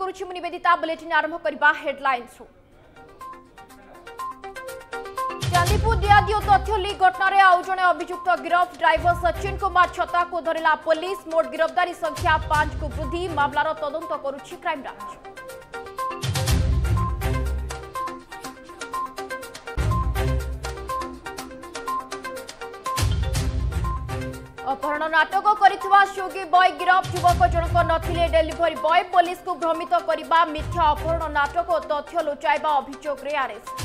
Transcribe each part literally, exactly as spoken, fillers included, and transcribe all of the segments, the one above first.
करुछि Nivedita bulletin आरंभ करबा headlines रु चांदीपुर डीआरडीओ तथ्य लीक घटना रे आउ जणे अभियुक्त गिरफ ड्राइवर सचिन कुमार छता को धरिला पुलिस मोट गिरफ्तारी संख्या पांच को वृद्धि मामलार तदंत करुछि क्राइम ब्रांच। अपहरण नाटक करिथिबा स्विगी बॉय गिरफ युवक जनक नथिले डेलीवरी बॉय पुलिस को भ्रमित करिबा मिथ्या अपहरण नाटक और तथ्य लुचाइबा अभियोग रे अरेस्ट।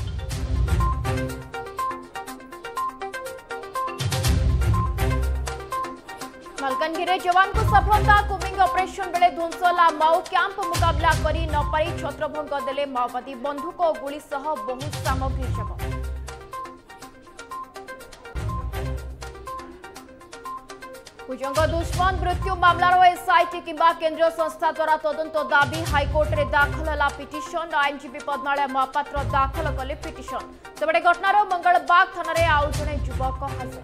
मलकानगिरी जवान को सफलता कुमिंग ऑपरेशन बेले ध्वंसला माओ कैंप मुकाबला करी न पारी छत्रभंग देले माओवादी बंधुक और गुली सह बहु सामग्री जब्त। कुजंग दुश्मन मृत्यु मामलार एसआईटी किंबा केंद्रीय संस्था द्वारा तदंत दाबी हाईकोर्ट रे दाखल है पिटिशन आईनजीवी पद्मालय महापात्र दाखल कले पिटिशन सेबडे घटनार मंगलबाग थाना रे आउ जणे युवक हाजर।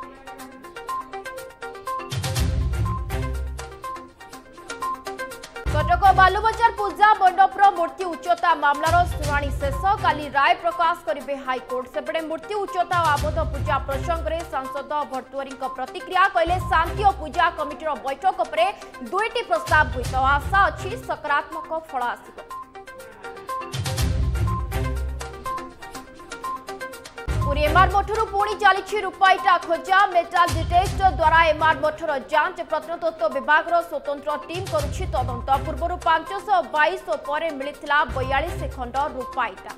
कटक बालुबजार पूजा मंडपर मूर्ति उच्चता मामलार शुणाणी शेष काली राय प्रकाश करेंगे हाईकोर्ट सेपटे मूर्ति उच्चता और आबोध पूजा प्रसंग में सांसद भर्तुहरी प्रतिक्रिया कहले शांति और पूजा कमिटीर बैठक पर दुईटी प्रस्ताव हुई तो आशा अच्छी सकारात्मक फल आसिब। पुरी एमआर मठर पुणी चली रूपाईटा खोजा मेटाल डिटेक्टर द्वारा एमआर मठर जांच प्रत्नतत्व विभाग स्वतंत्र टीम करुछि तदंत पूर्व पांच सौ बाईस पर मिलता बयालीस खंड रूपाईटा।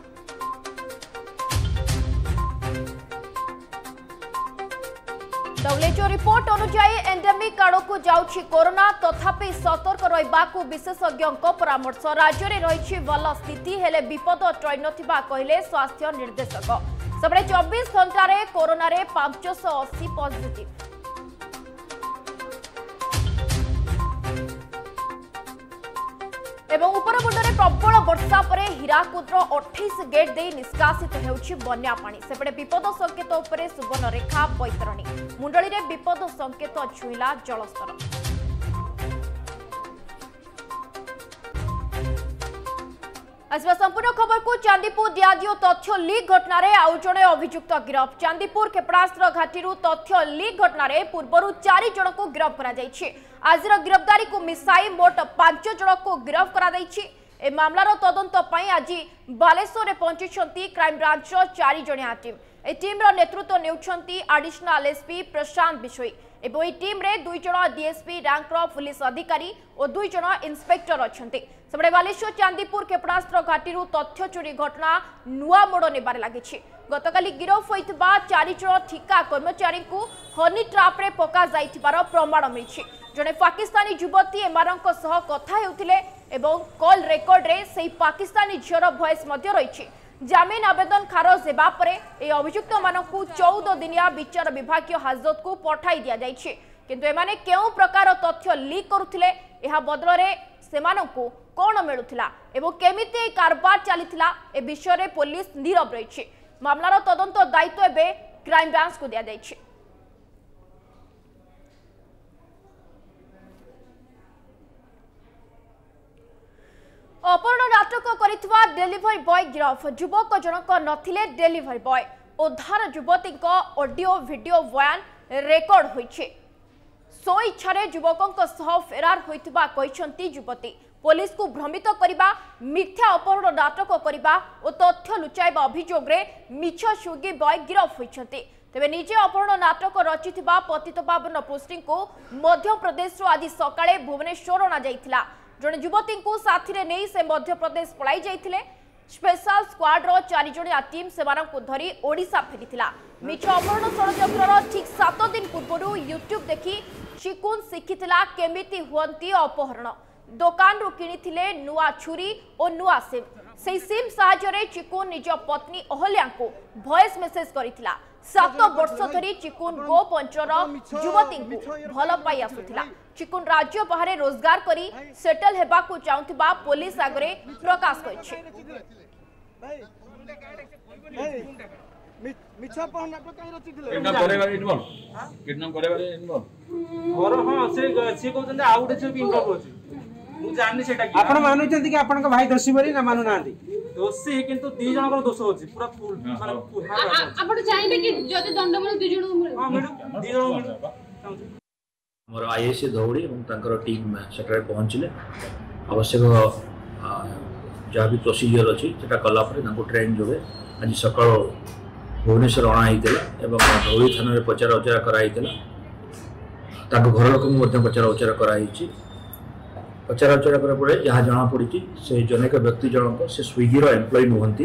डब्ल्यूएचओ रिपोर्ट अनुसार एंडेमिक आड़ को जाउछि कोरोना तथापि सतर्क रहिबाकु विशेषज्ञों परामर्श राज्य में रही भल स्थिति हेले विपद टळि नथिबा कहले स्वास्थ्य निर्देशक सबले चौबीस घंटा रे कोरोना रे पांच सौ अस्सी पॉजिटिव। एवं उपरमुंडे प्रबल वर्षा पर हीराकुदर अठाईस गेट दे निष्कासित होउछि बन्या पानी सेपटे विपद संकेत उपरे सुवर्णरेखा बैतरणी मुंडली रे विपद संकेत छुईला जलस्तर। आसवा संपूर्ण खबर को चांदीपुर डीआरडीओ तथ्य लीक घटना रे आउ जणे अभियुक्त गिरफ चांदीपुर क्षेपणास्त्र घाटी तथ्य लीक घटना रे पूर्वरु चारि जण को गिरफ करा जायछि। आजिर गिरफ्तारी को मिसाई मोट पांच जण को गिरफ करा जायछि। ए मामलार तदंत पई आज बालेश्वर रे पहुंची क्राइम ब्रांच चारि जणिया टीम ए टीम रो नेतृत्व नेउछंती एडिशनल एसपी प्रशांत बिशोई एवं ए टीम रे दुई जण डीएसपी रैंक रो पुलिस अधिकारी और दुई जण इंस्पेक्टर अछंती। सबडे बालेश्वर चांदीपुर क्षेपणास्त्र घाटी तथ्य चोरी घटना नुआ मोड़ नेबार लागिछि। गतकाली गिरफ होइतबा चारि जण ठिका कर्मचारी को हनी ट्राप रे पका जाइथिबार प्रमाण मिलिछि। जणे पाकिस्तानी युवती एमारंक सह कथा हेउथिले एवं कॉल रेकर्ड रे सेही पाकिस्तानी झियर वॉइस मध्ये रहिछि। जामिन आवेदन खारज हेबा परे ए अभियुक्त मानकु चौदह दिनिया विचार विभागीय हाजत को पठाई दिया जाइछि। किंतु एमाने केउ प्रकार तथ्य लीक करुथिले एहा बदल रे सेमानकु कोन मिलुथिला एवं केमिति कारबार चलीथिला ए विषय रे पुलिस नीरव रहिछि। मामलार तदंत दायित्व एबे क्राइम ब्रांच को दिया जाइछि। अपहरण नाटक करिथवा डेलीवरी बॉय गिरफ युवक जनक नथिले डेलीवरी बॉय उद्धार युवती ऑडियो वीडियो बयान रेकर्ड होइछे। सो इच्छारे युवकों सह फेरार होइतबा कहिसंती युवती पुलिस को भ्रमित करिबा मिथ्या अपहरण नाटक करिबा और तथ्य लुचाइबा अभियोग रे मिछ स्विगी बॉय गिरफ होइछंती। तेबे निजे अपहरण नाटक रचिथिबा पतितपावन पोस्टिंग को मध्य प्रदेश आज सकाळे भुवनेश्वर अना जाइथिला। जड़े युवती को साथी रे नहीं से मध्य प्रदेश पलाई जाइथिले। स्पेशल स्क्वाड रो चारि जणिया टीम सेमानन को धरी ओडिशा फेरिथिला। मिछ अपहरण षडयंत्रर ठीक सात दिन पूर्व यूट्यूब देखी चिकुन शिखिथिला केमिति हुअंती अपहरण। दुकान रो किनिथिले नुआ छुरी और नुआ सिम से सिम साहाय्य चिकुन निज पत्नी अहल्या को वॉइस मेसेज करिथिला। सात वर्ष धरी चिकुन गो पंचर युवती भल पाई आसुथिला। चिकुन राज्य बाहर रोजगार करी सेटल हेबा को चाहुथिबा पुलिस आगरे प्रकाश करिछि। मिछा पहना तो कहीं रची थिले किडनैप करे बारे इनवॉल्व किडनैप करे बारे इनवॉल्व और हां से से कहउछन आ उठे से भी इनवॉल्व होछि मु जाननी सेटा कि आपण मानुचंती कि आपन भाई दोषी बोली ना मानु नांती दोषी किंतु दी जण को दोष होची पूरा फुल माने आपण चाहिले कि जदि दंड मिले दी जण मिले हां मैडम दी जण मिले मोर आईएससी दौड़ी और तांकर टीम सेठारे पहुंचले आवश्यक जहाँ भी प्रोसीजर अच्छी से कलापर ट्रेन जो आज सका भुवनेश्वर अणाई धौली थाना पचार उचारा कराई घर लोक पचार उचारा कराई पचार उचारा पर जहाँ जना पड़ी से जनेक व्यक्ति जनक से स्विगी एम्प्लॉय नुहति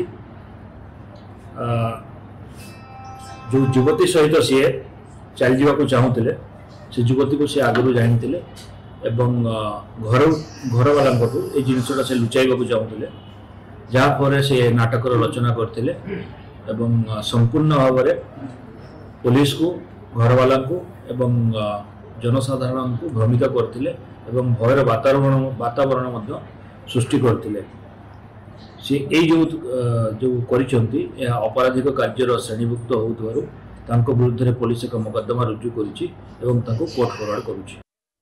जो युवती सहित सी चल जावाक चाहूले से युवती को सी आगु जानी एवं घर घर वाला ये जिनसा से लुचाइबा चाहूले जहाँफल से नाटक रचना करते एवं संपूर्ण भाव में पुलिस को घर वाला को एवं जनसाधारण को भ्रमित करते एवं भयर वातावरण वातावरण सृष्टि करते सी जो जो करिसेंती अपराधिक कार्यर श्रेणीभुक्त होउथवारु विरुद्ध पुलिस एक मुकदमा रुजु करिछि एवं तांको कोर्ट फरवर्ड करुछि।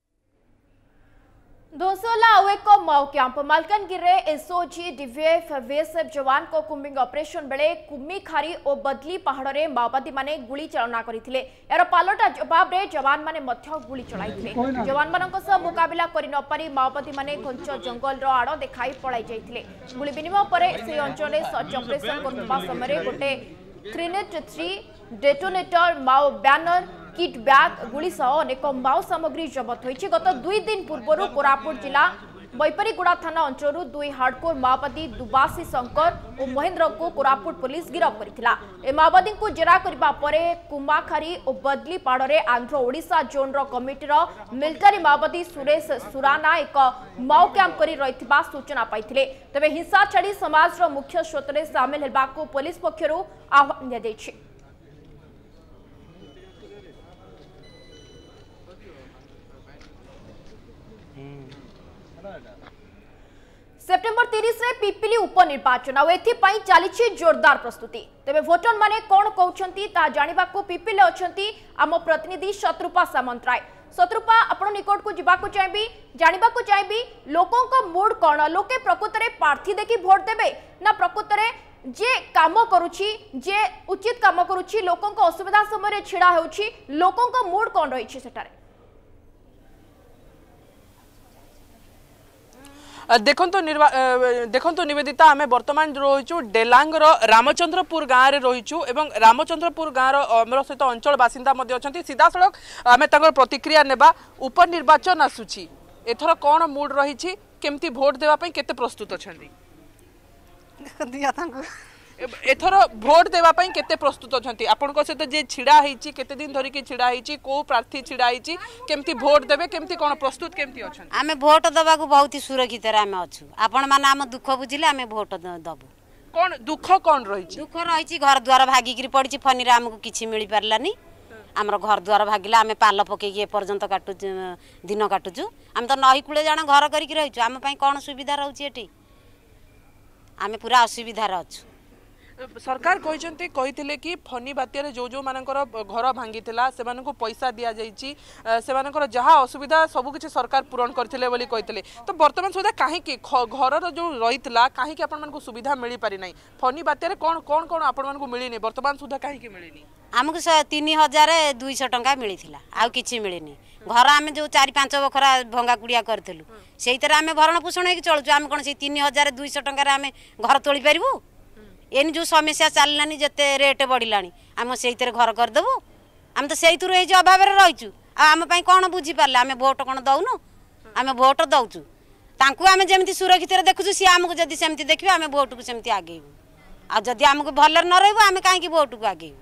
दोसला आउ एक Mao camp Malkangiri SOG DVF BSF जवान को कुम्बिंग ऑपरेशन बेले कुम्मीखारी और बदली पहाड़ में माओवादी माने गुली चालना करथिले यार पालटा जवाब रे जवान माने मध्य गुली चलाइथिले जवान मानक सह मुकाबला करि न पारी माओवादी माने घंच जंगल रो आड़ देखाई पळाई जाइथिले गुली विनिमय परे से अंचल सर्च ऑपरेशन करबा समय गोटे grenade three detonator Mao banner kit bag गुली सह अनेक माओ सामग्री जबत होइछि। गत दुई दिन पूर्व कोरापुट जिला बैपारीगुड़ा थाना अंचल दुई हार्डकोर माओवादी दुबासी शंकर और महेंद्र को कोरापुट पुलिस गिरफ्त करथिला। ए माओवादी को जेरा करबा परे कुमाखारी और बदली पाड़े आंध्र ओडिशा जोन रो कमिटी रो मिलिटारी माओवादी सुरेश सुराना एक माओ कैंप करी रहितबा सूचना पाइथिले। तबे हिंसा छाड़ी समाज रो मुख्य स्रोतरे शामिल हेबाको पुलिस पक्षरु आह्वान दिया दैछि। सेप्टेम्बर तीस रे पिपिली उपनिर्वाचन और एथिपाई चली जोरदार प्रस्तुति तेबे भोटर माने कौन कहउछंती ता जानिबा को पिपिले अछंती आम प्रतिनिधि शत्रुपा सामंतराय। शत्रुपा आपण निकट को जीवा को चाहबी जानिबा को चाहबी लोकों को मूड कौन लोके प्रकृत रे प्रार्थी देखि भोट देबे ना प्रकृत रे जे काम करूची जे उचित काम करूची लोकों को असुविधा समय छिड़ा होउची लोकों को मूड कौन रही सेटारे देखो देखो निवेदिता आम बर्तमान रहीचु डेलांगर रामचंद्रपुर गाँव में रहीचु एवं रामचंद्रपुर गाँव आम सहित अंचल बासिंदा अच्छा सीधा सड़क आम प्रतिक्रिया नेबा उपनिर्वाचन आसूची एथर कौन मूड रही केमती भोट देवाई केते प्रस्तुत अच्छा एथर भोट देवाई केते प्रस्तुत अच्छा आपण सहित जे छिड़ा होती केते दिन धरिकी छिड़ा होती को प्रार्थी छिड़ा होती केमती भोट देवे केमती कौन प्रस्तुत केमती अच्छा आमे भोट दबा को बहुत ही सुरक्षित रे आमे अछु आपण माने आम दुख बुझिले आमे भोट दबु कौन दुख कौन रही दुख रही घर द्वार भागिकी पड़ी फनी आमको किसी मिल पारानी आमर घर द्वार भागिला आमे पाल पकईकि एपर्यंत काटु दिन काटुचु आम तो नही कूले जाना घर करके रहीचु आम कौन सुविधा रोचे एटी आमे पूरा असुविधा अच्छु सरकार कहते कही कि फनी बात्यार जो जो मानकर घर भांगी से पैसा दि जाइए से जहाँ असुविधा सबकि सरकार पूरण करते कहते तो बर्तमान सुधा कहीं घर जो रही कहीं आपण सुविधा मिल पारि ना फनी बात्यार कौन कौन कौन आपण मिलनी बर्तमान सुधा कहीं मिलनी आमको तीन हजार दुईश टंका मिलता आउ कि मिलनी घर आम जो चार पांच बखरा भंगा कुड़िया करूँ से आम भरण पोषण हो चलुँ आम कौन से तीन हजार दुईश टकर आम घर तोली पारू एन जो समस्या चललानी जिते रेट बढ़ला आम से घर करदेबू आम तो से अभाव रहीचु आम कौन बुझी पारे आम भोट कौन दौनु आम भोट दौचु तांकु आम जमी सुरक्षित देखुचु सी आमको जदि सेमती देखिए आम भोट को सेमती आगेबू आदि आमको भल न रही आम कहीं भोट को आगेबू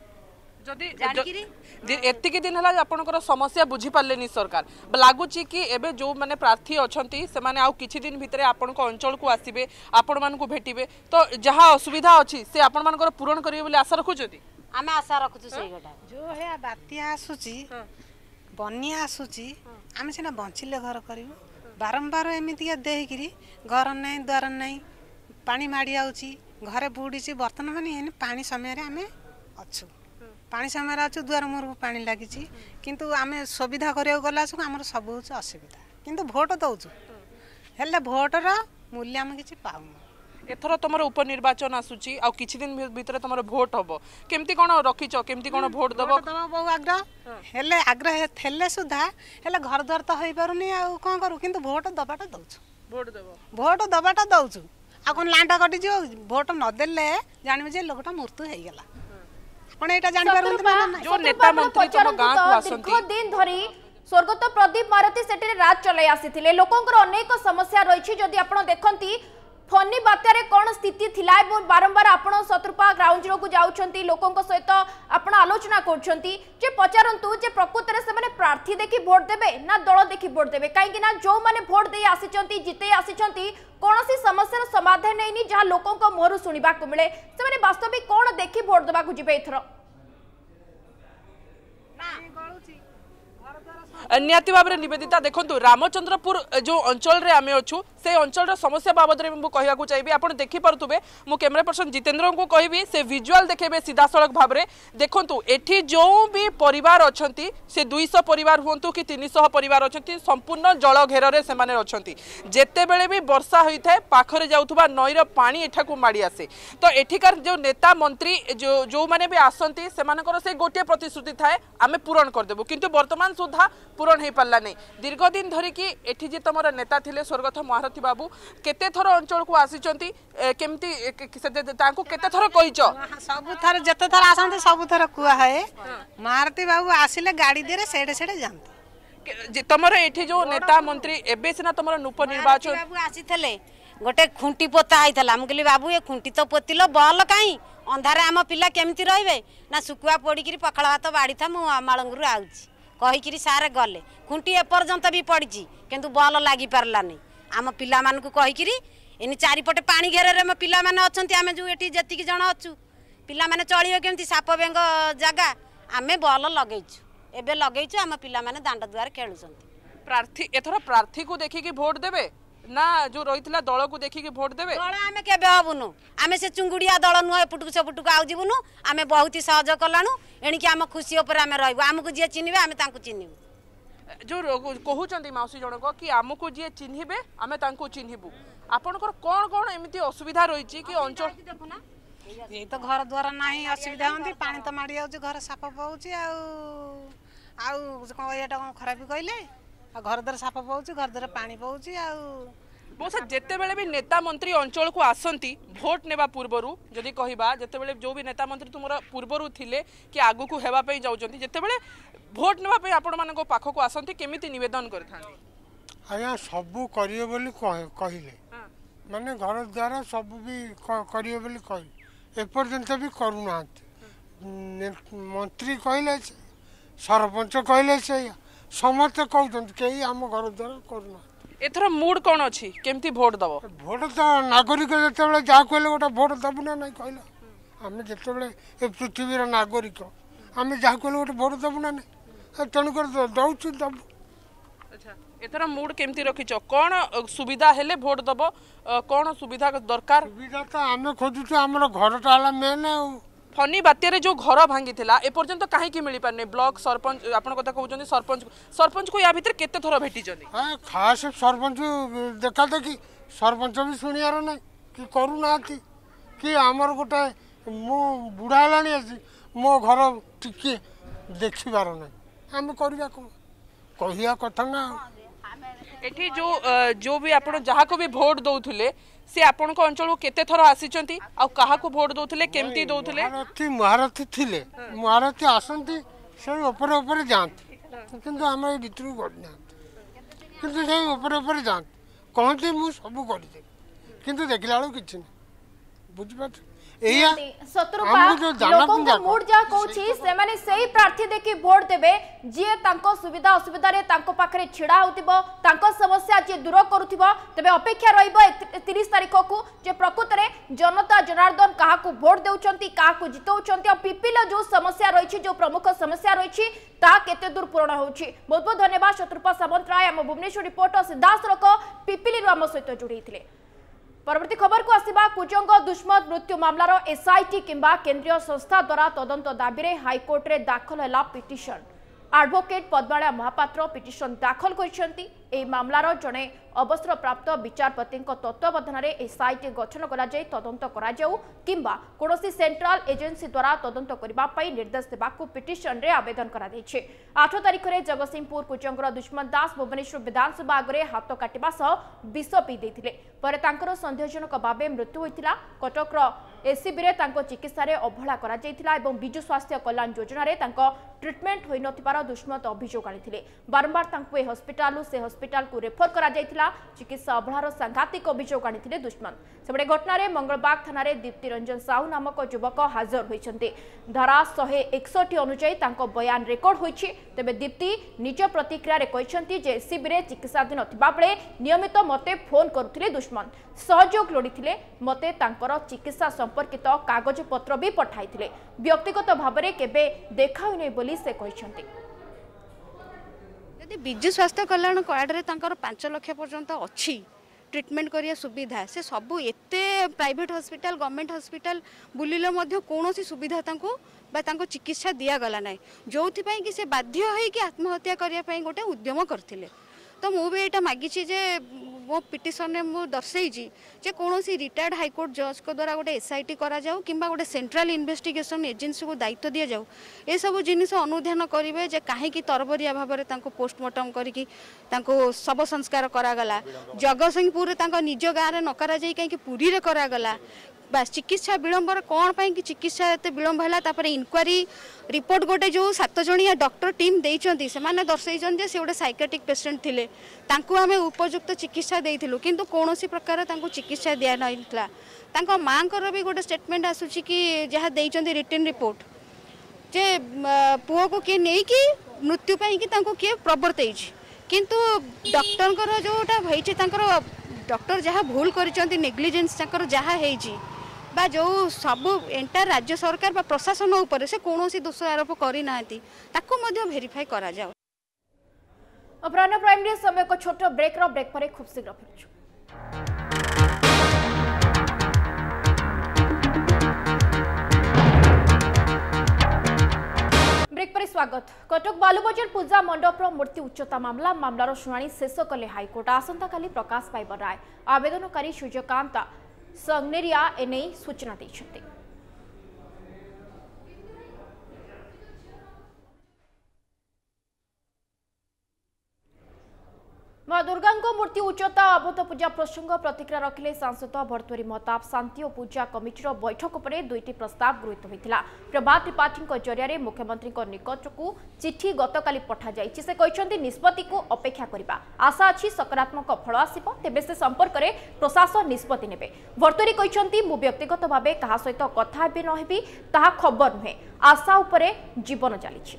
एतिक दिन है आपंकर समस्या बुझी पारे सरकार लगुच कि एबे जो माने प्रार्थी अच्छा से माने आउ किछि दिन भितर आपण अंचल को आसबे आपण मान को भेटिबे तो जहाँ असुविधा अच्छी से आपण मानकर पूरण करिवे बोली आशा रखुछथि आमे आशा रखुछु सेही गोटा जो है बात्या आसुची बन्या आसुची आमे सिना बंचिले घर करिवो बारंबार एमितिया देहिकिरी घर नै द्वार नै पानी माडी आउची घरे बुडीची बर्तन माने पानी समय रे आमे अछु पानी समय अच्छु दुआर मोर को पानी लगी किंतु आम सुविधा करा गला आम सब असुविधा किंतु भोट दौचु हेले भोटर मूल्य आम किसी पाऊँ एथर तुम उपनिर्वाचन आसूची आ किछि दिन भितर तुम भोट हम केमती कौन रखिच केमती कौन भोट दब बहु आग्रह हेले आग्रह थे सुधा हेले घर द्वार तो हो पारुनी आ कौन करूँ कि भोट दबाटा दौचु भोट देव भोट दबाटा दौचु आ कौन लाटा कटि भोट नदेले जानवे जे लोकटा मृत्यु हो गला आपण एटा जानि पारु जो नेता मंत्री तुम गांव को आसंती दिन धरी स्वर्गत प्रदीप मारती सेठी राज चलाई आसीथिले लोकंकर अनेक समस्या रही जदि आपण देखंती फनी बात्यारे कौन स्थिति थिला एवं बारंबार आपण शत्रुपा ग्राउंड जीरो को जाउछंती लोकंक सहित आपण आलोचना करछंती जे पचारंतु जे प्रकृत रे से माने प्रार्थी देखि वोट देबे ना दल देखि वोट देबे काहे कि ना जो माने वोट देई आसीचंती जिते आसीचंती कोनोसी समस्यार समाधान नैनी जहा लोकंक मोहरु सुनिबा को मिले से माने वास्तविक कोन देखि वोट देबा को जिबे इथरो निहाती भाव में निवेदिता देखो रामचंद्रपुर जो अंचल रे आमे अच्छु से अंचल समस्या बाबद में मुझे कहूँ चाहिए आप देखिपे मु कैमरा पर्सन जितेंद्र को कहबी से विजुआल देखेबे सीधा सड़क भाव में देखु एठी जो भी परिवार अच्छा से दुईश परिवार हूँ कि तीन सौ परिवार अच्छा संपूर्ण जल घेर से अच्छी जिते बड़े भी वर्षा होता है पाखरे जाऊा नईर पानी एठाकू माड़ी आसे तो एठिकार जो नेता मंत्री जो जो मैंने भी आसती से गोटे प्रतिश्रुति थाए आम पूरण करदेबू किंतु वर्तमान सुधा पूरण हो पारा नहीं दीर्घ दिन धरिकी एठी जे तुम नेता थिले स्वर्गत महारथी बाबू केते थर अंचल को आसीचंती केमती केते थर कहिच सब थर जते थर आसंते सब थर कुआ है महारथी बाबू आसिले गाड़ी देरे सेडे सेडे जानते तुमर एठी जो नेता मंत्री एबे सिना तुमर उपनिर्वाचन बाबू आसीथले गोटे खुंटी पोता आइथला हम कहली बाबू ये खुंटी तो पोतिलो बल काई अंधारे आम पिला केमती रहिबे ना सुकुआ पोड़ी पखाड़ भात बाड़ी था मु मालंगरू आउची कहीकि सारे गले खुंटी एपर्यंत भी पड़ी किंतु बल लगी पारला नहीं आम पिला मानकु कहीकि इन चारिपटे पानी घेरे में पिला माने अछंती आमे जो एठी जतिक जण अछु पिला माने चलियो केमती साप बेंग जागा आमे बल लगेछु एबे लगेछु आम पिला माने दांड दुआर खेलुछंती प्रार्थी एथर प्रार्थी को देखिकी भोट देबे ना जो रही दल को देखिकी भोट देबे दल आमे केबे हबुनु आमे से चुंगुड़िया दल नुह एपुटुक सेपुटुक आउ जीवुनु आमे बहुत ही सहयोग कलाणु एणिकी आम खुशी उपर आमे रहबु आमको जे चिन्हिबे आमे तांको चिन्हिबु जो कहउचंती माउसी जनक कि आमको जे चिन्हिबे आमे तांको चिन्हिबु आपनकर कोन कोन एमिति असुविधा रहिछि कि अंचल ये तो घर द्वार नहीं असुविधा होती पानी तो माड़ी आउछि घर साफ पहुँच आउ एटा कौन खराबी कहले घर द्वार साफ पहुँच घर द्वार पानी पहुँच बहुत जिते बड़े भी नेता मंत्री अंचल को आसती भोट नेबा पूर्वर जदि कहबा जिते बड़े जो भी नेता मंत्री तुम पूर्वर थिले कि आगु को हेबा पे जाउचंती जिते बड़े भोट नेबा पे आपण मानको पाखो को आसंती केमिति निवेदन करथांती आया सबू करियो बोली कहिले माने घर द्वारा सब भी करियो बोली कहि एपर्यंत भी करूना मंत्री कहले सरपंच कहले से समस्त कहते कई आम घर द्वारा करूना एथर मूड कौन अच्छी केमती भोट दब भोट तो नागरिक जिते जहाँ कहले गोटे भोट दबु ना ना कहला आम जिते पृथ्वी नागरिक आम जहाँ कहले गोटे भोट दबु ना ना तेणुक दौचु दबु एथर मूड केमती रखिच कौन सुविधा हेले भोट दब कौन सुविधा दरकार सुविधा तो आम खोजुचु आमर घरटा है मेन फनी बात्यारे जो घर भांगी थिला एपर्यंत कहीं मिल पारने ब्लॉक सरपंच आपण कथा कहउचंदी सरपंच सरपंच को या भीतर केते थर भेटिचंदी हां खास सरपंच देखा देखी सरपंच भी सुनियार नहीं कि करूना कि आमर गोटे मु बुढ़ा हेलानी आसी मो घर टिके देखिबार नहीं आम करबा को कहिया कथा ना एठी जो जो भी आपण जहाँ को भी भोट दउथुले से आपण को अंचल को केते थर आसीचंती आ काहा को भोट दउथुले केमती दउथुले महारथी महारथी थिले महारथी आसंती से ऊपर ऊपर जानते किंतु हम ए भीतर गड़ ना किंतु से ऊपर ऊपर जानते कहते मु सब कर दे किंतु देखला बेलू किछ नहीं बुझ पाछ एया शत्रुपा लोकंक मूड जा कहूछि से माने सेही प्रार्थी देखि वोट देबे जे तांको सुविधा असुविधा रे तांको पाखरे छिड़ा होतिबो तांको समस्या जे दूर करूथिबो तबे अपेक्षा रहिबो तीस तारिख को जे प्रकृत रे जनता जनार्दन काहा को वोट देउचंती काहा को जितौचंती और पिपिल जो समस्या रहिछि जो प्रमुख समस्या रहिछि ता केते दूर पूर्ण होछि बहुत बहुत धन्यवाद शत्रुपा सामंतराय हम भुवनेश्वर रिपोर्टर सिद्धार्थक पिपिली रो हम सहित जोड़ीथिले परवर्ती खबर को आसिबा कुजंग दुष्मत मृत्यु मामलार एसआईटी किंबा केंद्रीय संस्था द्वारा तदंत दाबी रे हाईकोर्ट रे दाखल हैला petition advocate Padmalaya Mahapatra petition दाखल कर मामलार जड़े अवसरप्राप्त विचारपति तत्वावधान में साइट गठन कर तदंत किंबा कौन सेंट्रल एजेंसी द्वारा तदंत करने निर्देश देवाक पिटिशन रे आवेदन कर आठ तारिख में जगतसिंहपुर कुचंगर दुष्मन दास भुवनेश्वर विधानसभा आगे हाथ काटा सह विष पी देते सन्देहजनक भाव मृत्यु होता कटकर एसीबी रे चिकित्सा अवहेला कर विजु स्वास्थ्य कल्याण योजन ट्रिटमेंट हो नथिबार दुष्मत अभियोग आनी बारंबार हस्पिटाल से हस्पिटाल को रेफर करा जायथिला चिकित्सा अवहेलार सांघातिक अभियोग आनी दुष्मत सेबडे घटना मंगलबाग थाना दीप्ति रंजन साहू नामक युवक हाजर होइछन्ते धारा एक सौ इकसठ अनुसार तांको बयान रेकर्ड होइछि तेबे दीप्ति निज प्रतिक्रिया रे कहिसन्ती जे एसीबी रे चिकित्साधीन थिबा बेले नियमित मते फोन करुथिले दुष्मन सहयोग लोड़ीथिले मते तांकर चिकित्सा संपर्कित कागज पत्र भी पठाइथिले व्यक्तिगत भाव में केबे देखा होई नै बोली से कहिसन्ती यदि विजु स्वास्थ्य कल्याण कार्ड रे तांकर पांच लाख पर्यंत अच्छी ट्रिटमेंट करिया सुविधा से सबू एते प्राइवेट हॉस्पिटल गवर्नमेंट हॉस्पिटल बुलिले मध्य कोनोसी सुविधा तांको बा तांको चिकित्सा दिया गला नै जोथि पई कि से बाध्य होई कि आत्महत्या करिया पई गोटे उद्यम करथिले तो मु भी एटा मागिछि जे मो पिटिशन ने मु दर्शैछि जे कोनोसी रिटायर्ड हाईकोर्ट जज को द्वारा गोटे एसआईटी करा जाऊ किंबा गोटे सेंट्रल इन्वेस्टिगेशन एजेंसी को दायित्व दिया जाऊ ए सब जिनिस अनुध्यान करिवे जे काहे कि तरबरिया भाव रे तांको पोस्टमार्टम करिकि तांको शव संस्कार करा गला जगतसिंहपुर रे तांको निज गाँ रे न करा जाई काहे कि पुरी रे करा गला बस चिकित्सा विलंबर कौन पाई कि चिकित्सा एते विलंब है तापर इनक्वारी रिपोर्ट गोटे जो सात जणिया डॉक्टर टीम देइचंती से माने दर्शैचन जे से गोटे साइकेट्रिक पेशेंट थिले तांको हमें उपयुक्त चिकित्सा देइथिलु किंतु कोनोसी प्रकार तांको चिकित्सा दिया नइथला तांको मांकर भी गोटे स्टेटमेंट आसुची कि जहा देइचंती रिटन रिपोर्ट जे पुओ को के नै कि मृत्यु पाई कि तांको के प्रवर्तैछि किंतु डॉक्टर कर जोटा भइछि तांकर डॉक्टर जहा भूल करिचंती नेग्लिजेंस तांकर जहा हेछि बा जो सब एंटायर राज्य सरकार बा प्रशासन ऊपर से कोनोसी दोष आरोप करि नांती ताको मध्य वेरीफाई करा जाओ। अपराह्न प्राइम रे समय को छोटो ब्रेक रो ब्रेक परे खूब शीघ्र फेरछु। ब्रेक पर स्वागत। कटक बालुबजार पूजा मंडप मूर्ति उच्चता मामला मामलार शुणाणी शेष कले हाईकोर्ट आसंता काली प्रकाश पाइब राय आवेदनकारी सूर्यकांत संगनेरिया एने सूचना दैछन्ते। मां दुर्गा मूर्ति उच्चता अबध पूजा प्रसंग प्रतिक्रिया रखिले सांसद भर्तुरी महताब शांति और पूजा कमिटीर बैठक पर दुईटी प्रस्ताव गृहीत होता प्रभात त्रिपाठी जरिया मुख्यमंत्री निकट को चिठी गतकाली पठा जाइछि से कहते निष्पत्ति को अपेक्षा करबा आशा अच्छी सकारात्मक फल आसिब तेबे से संपर्क में प्रशासन निष्पत्ति नेबे भर्तुरी कहते मु व्यक्तिगत भाव क्या सहित कथा हेबी न हेबी ताहा खबर नुहे आशा उपरे जीवन चली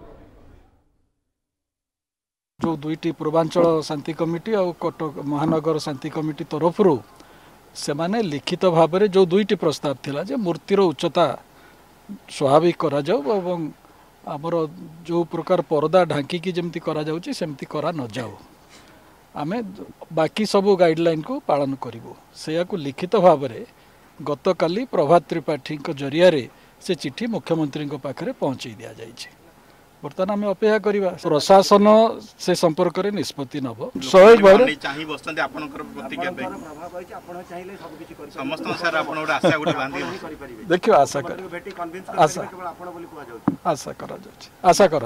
जो दुईटी पूर्वांचल शांति कमिटी और कटक महानगर शांति कमिटी तरफ से माने लिखित भाव में जो दुईटी प्रस्ताव थिला जे मूर्तिर उच्चता स्वाभाविक करा जाऊ एवं आमर जो प्रकार परदा ढांकी जमती करा जाउची सेमती करा न जाऊ आमे बाकी सब गाइडलाइन को पालन करिवो सेया को लिखित भाव में गतकाली प्रभात त्रिपाठी जरिया से चिठी मुख्यमंत्री पाखरे पहुँचाई दि जाइए बर्तमान आम अपेक्षा करवा प्रशासन से संपर्क में निष्पत्ति नब स्वाभाविक भाव देखिए आशा कर आशा आशा करा आशा करा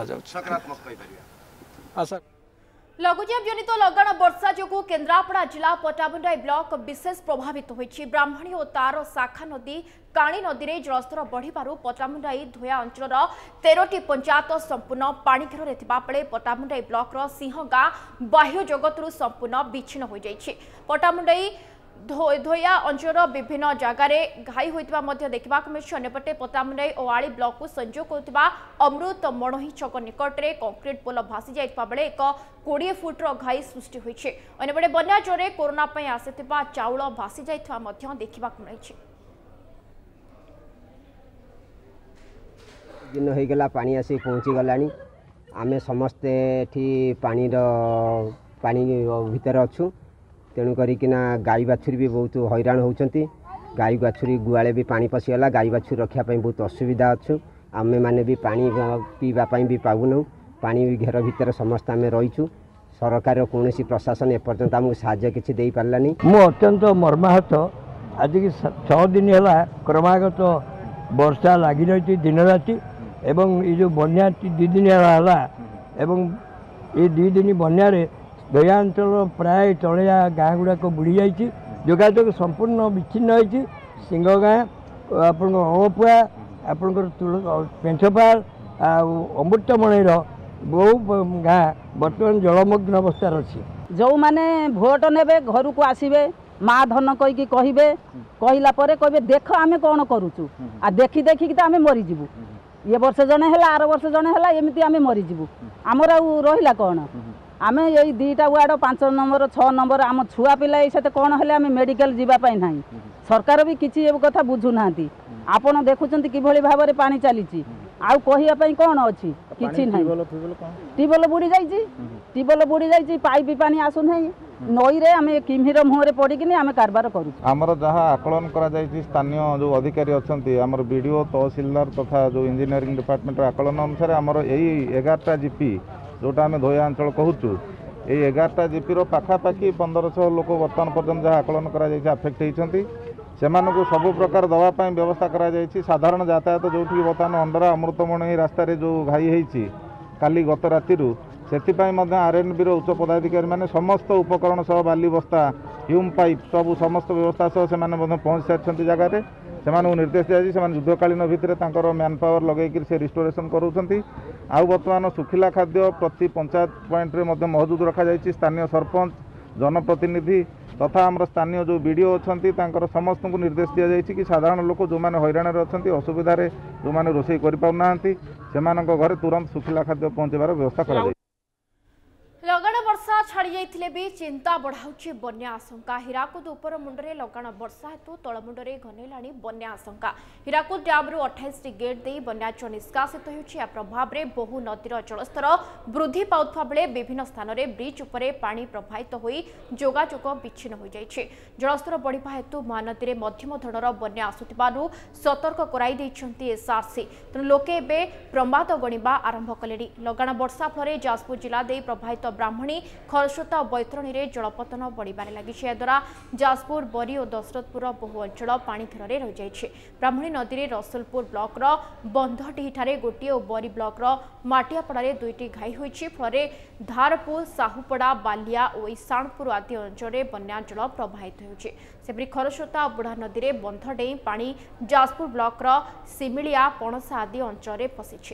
आशा लघुचाप जनित लगाण वर्षा जो केन्द्रापड़ा जिला पटामुंडाई ब्लॉक विशेष प्रभावित होइछि ब्राह्मणी और तार शाखा नदी काणी नदी में जलस्तर बढ़िबारु पटामुंडाई धोया अंचल तेरह पंचायत संपूर्ण पाणीघेर बेले पटामुंडाई ब्लॉक सिंहगाँ बाह्य जगत संपूर्ण विच्छिन्न हो जाइछि पटामुंडाई धोया अंचल विभिन्न जगार घाई होता देखा मिली अंपटे पटामुंडाई और आली ब्लॉक को संजोग होता अमृत मणोही छक निकट में कंक्रीट पोल भासी जाइता बेले एक कोड़े फुट्र घाई सृष्टि होइछि अंपटे बन्या जोरे कोरोना आसिथिबा चाउल भासी जाइता देखा मिली दिन हो गला पानी आसी पहुँची गलानी आमे समस्ते एठी पानी पानी भीतर अच्छु तेणु करिकिना गाई बाछुरी भी बहुत हैरान होउछंती गाई बाछुरी गुआले भी पानी पशिगला गाई बाछुरी रखा बहुत असुविधा अच्छु आमे माने भी पानी पीवा भी पाऊनु पानी घेर भितर समस्त आम रहीचु सरकार कौन प्रशासन एपर्तंत आमको साहाय्य किसी दे पारानी। मु अत्यंत मर्माहत आज की छः दिन है क्रमागत वर्षा लगी रही दिन राति एवं ये जो बन्या दी दिन है एवं ये दी दिन बन्या दयाचल प्राय तलिया गाँ गुड़ाक बुड़ी जाइए जोगाजोग संपूर्ण विच्छिन्न होती सिंह गाँ आपण अमपुआ आपंकर पेंछपाल अमृतमणिर बहु गाँ बर्तमान जलमग्न अवस्था अच्छी जो मैंने भोट ने घर को आसबे माँ धन कहीकि कहे कहला कहे देख आम कौन करुचु आ देखी देखिकी तो आम मरीजु ये वर्ष जड़े है आर वर्ष जड़े है एमती आम मरीजु आमर रहा कौन आम यही दुईटा वार्ड पांच नंबर छः नंबर आम छुआ पिला ये कौन है आम मेडिकल जावाई ना सरकार भी किसी कथा बुझुना आपण देखुं किभली भाव में पानी चली आउ कहवाई कौन अच्छी किसी ना ट्यूबवेल बुड़ी जाइए ट्यूबवेल बुड़ी जाइए पाइप पानी आसुना नई रे आम किमिर मुहर पड़िकी आम कारबार करूँ आमर जहाँ आकलन करा स्थानीय जो अधिकारी अच्छा आमर बीडीओ तहसिलदार तथा जो इंजीनियरिंग डिपार्टमेंट आकलन अनुसार आमर यही एगारटा जीपी जोटा आम धोया अंचल कहूँ ये एगारटा जीपीर पाखापाखि पंदर शह लोक बर्तमान पर्यटन जहाँ आकलन करा आफेक्ट होती से सबु प्रकार दवापाई व्यवस्था करा साधारण यातायात जो बर्तमान अंडरा अमृतमणि रास्त जो घाई होती काली गत राति से आरएनबी उच्च पदाधिकारी मैंने समस्त उपकरण सह बाली बस्ता ह्यूम पाइप सब समस्त व्यवस्था सह से पहुँच सारी जगह से निर्देश दिया से युद्धकालीन भितर मैन पावर लगे से रिस्टोरेशन करूँ आउ बर्तमान सुखिला खाद्य प्रति पंचायत पॉइंट रे मौजूद रखा स्थानीय सरपंच जनप्रतिनिधि तथा आम स्थानीय जो बीडीओ अच्छा समस्त को निर्देश दि जाए कि साधारण लोक जो मैंने हईराण अच्छा असुविधार जो मैंने रोषे करना से घरे तुरंत सुखिला खाद्य पहुँचार व्यवस्था कर लगाण वर्षा छाड़ी जाइथिले भी चिंता बढ़ाउछि बन्या आशंका हीराकुद उपर मुंडरे लगाण वर्षा हेतु तळमुंडरे घनेलाणी बन्या आशंका हीराकुद डैम रु अट्ठाईस टी गेट देई बन्याच निष्कासित होउछि आ प्रभाव रे बहु नदीर जलस्तर वृद्धि पाउथवा बेले विभिन्न स्थान रे ब्रिज उपरे पानी प्रवाहित होई जोगाजोग विच्छिन्न होई जाइछि जलस्तर बढ़िबा हेतु महानदी रे मध्यम धरणर बन्या आसुथिबारु सतर्क कराई दैछन्ति एसआरसी तनु लोके बे प्रमाद गणिबा आरंभ कलेडी लगाण वर्षा फरे जाजपुर जिला देई प्रभावित ब्राह्मणी खरस्रोता और बैतरणी में जलपतन बढ़िबार लगी द्वारा जाजपुर बरी और दशरथपुर बहु अंचल पानी घेर रही जाइए ब्राह्मणी नदी में रसुलपुर ब्लॉक बंधडीठारे गोटे और बरी ब्लॉक माटियापड़ा दुईटी घाई होती फल धारपुर साहुपड़ा बालिया और ईशाणपुर आदि अंचल बन्या जल प्रवाहित होपरी खरस्रोता और बुढ़ा नदी में बंध डे पानी जाजपुर ब्लॉक सिमिलिया पणसा आदि अंचल फसी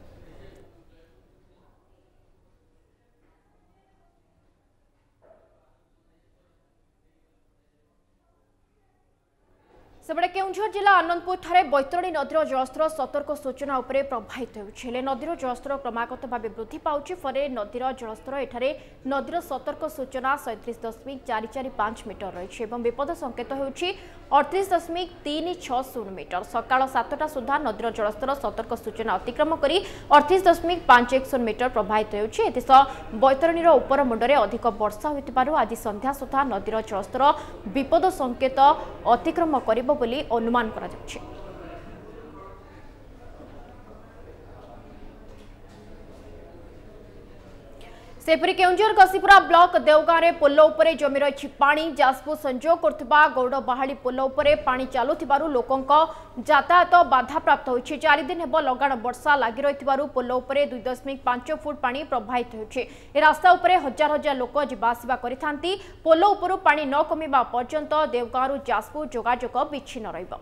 सेबड़े केउंझर जिला आनंदपुर ठारे बैतरणी नदीर जलस्तर सतर्क सूचना उपरे प्रभावित होउछि नदीर जलस्तर क्रमागत भाव वृद्धि पाउछि फले नदीर जलस्तर एठारे नदीर सतर्क सूचना सैंतीस दशमिक चार चार पांच मीटर रही विपद संकेत होउछि अड़तीस दशमिक तीन छह शून्य मीटर सकाळ सातटा सुधा नदीर जलस्तर सतर्क सूचना अतिक्रम करी अड़तीस दशमिक पांच एक शून्य मीटर प्रभावित होउछि एथिसह बैतरणीर उपर मुंडरे अधिक वर्षा होइतिबारु आज संध्या सुधा नदीर जलस्तर विपद संकेत अतिक्रम करिब बोली अनुमान करा जाउछि सेपरी केउंझर कसीपुरा ब्लॉक देवगाँव में पोल उपरे जमी रही पानी जाजपुर संजोग करथिबा गौड़ बाहाली पोल उपरे पानी चालुथिबारु लोकंक यातायात बाधा प्राप्त होइछि चारि दिन हेब लगाण वर्षा लागि रहिथिबारु पोल उपरे दुई दशमिक पांच फुट पानी प्रवाहित होइछि ए रास्ता उपरे हजार हजार लोक जिबा आसिबा करिथांती पोल उपरु पानी न कमिबा पर्यंत देवगाँव जाजपुर जोगाजोग विच्छिन्न रहिबो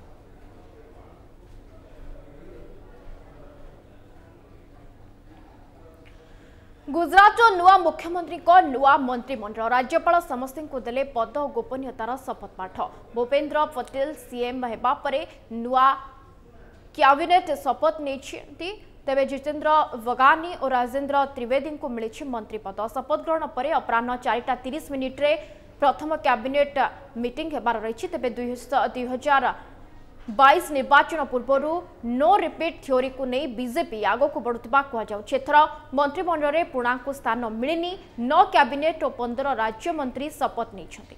गुजरात नुआ मुख्यमंत्री को नुआ मंत्रिमंडल राज्यपाल समस्त को देले पद और गोपनीयतार शपथपाठ भूपेन्द्र पटेल सीएम हेबा परे नुआ कैबिनेट शपथ नहीं तेबे जितेंद्र वगानी और राजेंद्र त्रिवेदी को मिली मंत्री पद शपथ ग्रहण पर अपराह चारिटा तीस मिनिट रे प्रथम कैबिनेट मीटिंग हेबार रही तेबे दुई हजार बाईस निर्वाचन पूर्व नो रिपीट थ्योरी को नहीं बीजेपी आग को बढ़ुवा कहर मंत्रिमंडल में पुणा को स्थान मिलनी नौ कैबिनेट और पंद्रह राज्य मंत्री शपथ नहीं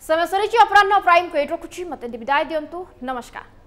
समय सरी अपराह प्राइम को रखुच्छी मत विदाय दिंतु नमस्कार।